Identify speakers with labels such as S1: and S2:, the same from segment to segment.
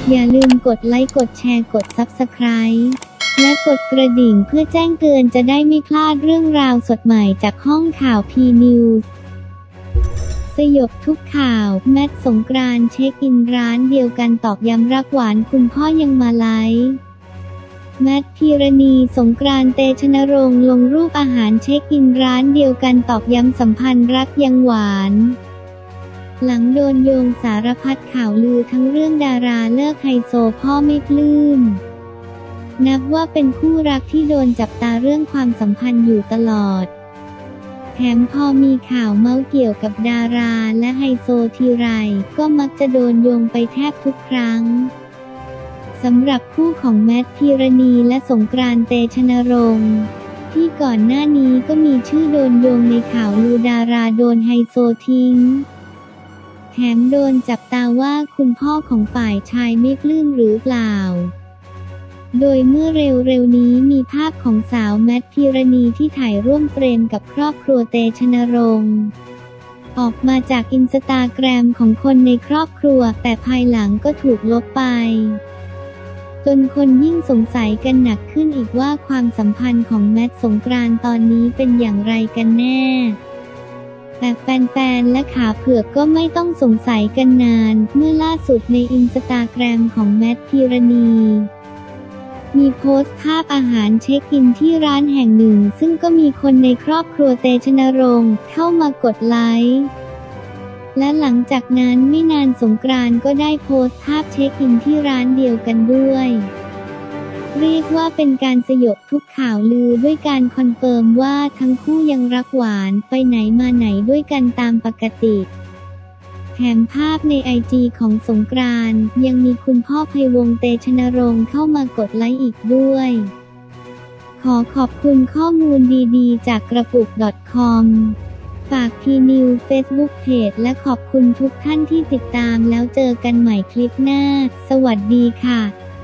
S1: อย่าลืมกดไลค์กดแชร์กด Subscribe และกดกระดิ่งเพื่อแจ้งเตือนจะได้ไม่พลาดเรื่องราวสดใหม่จากห้องข่าว P-News สยบทุกข่าวแมทสงกรานต์เช็คอินร้านเดียวกันตอกย้ำรักหวานคุณพ่อยังมาไลฟ์แมท พีรณีสงกรานต์เตชนรงค์ลงรูปอาหารเช็คอินร้านเดียวกันตอกย้ำสัมพันธ์รักยังหวานหลังโดนโยงสารพัดข่าวลือทั้งเรื่องดาราเลิกไฮโซพ่อไม่ปลื้มนับว่าเป็นคู่รักที่โดนจับตาเรื่องความสัมพันธ์อยู่ตลอดแถมพอมีข่าวเมาส์เกี่ยวกับดาราและไฮโซทีไรก็มักจะโดนโยงไปแทบทุกครั้งสำหรับคู่ของแมท พีรณีและสงกรานต์เตชนรงค์ที่ก่อนหน้านี้ก็มีชื่อโดนโยงในข่าวลือดาราโดนไฮโซทิ้งแถมโดนจับตาว่าคุณพ่อของฝ่ายชายไม่ปลื้มหรือเปล่าโดยเมื่อเร็วๆนี้มีภาพของสาวแมท พีรณีที่ถ่ายร่วมเฟรมกับครอบครัวเตชนรงค์ออกมาจากอินสตาแกรมของคนในครอบครัวแต่ภายหลังก็ถูกลบไปจนคนยิ่งสงสัยกันหนักขึ้นอีกว่าความสัมพันธ์ของแมทสงกรานต์ตอนนี้เป็นอย่างไรกันแน่แต่แฟนๆและขาเผือกก็ไม่ต้องสงสัยกันนานเมื่อล่าสุดในอินสตาแกรมของแมท พีรณีมีโพสต์ภาพอาหารเช็คอินที่ร้านแห่งหนึ่งซึ่งก็มีคนในครอบครัวเตชนรงค์เข้ามากดไลค์และหลังจากนั้นไม่นานสงกรานต์ก็ได้โพสต์ภาพเช็คอินที่ร้านเดียวกันด้วยเรียกว่าเป็นการสยบทุกข่าวลือด้วยการคอนเฟิร์มว่าทั้งคู่ยังรักหวานไปไหนมาไหนด้วยกันตามปกติแถมภาพในไอจีของสงกรานต์ยังมีคุณพ่อไพวงศ์เตชนรงค์เข้ามากดไลค์อีกด้วยขอขอบคุณข้อมูลดีๆจากกระปุก .com ฝาก P-News Facebook Page และขอบคุณทุกท่านที่ติดตามแล้วเจอกันใหม่คลิปหน้าสวัสดีค่ะ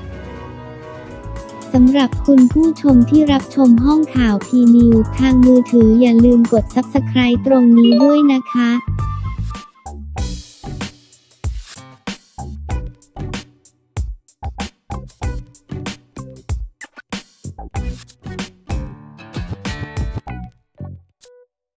S1: สำหรับคุณผู้ชมที่รับชมห้องข่าว P-News ทางมือถืออย่าลืมกด Subscribe ตรงนี้ด้วยนะคะ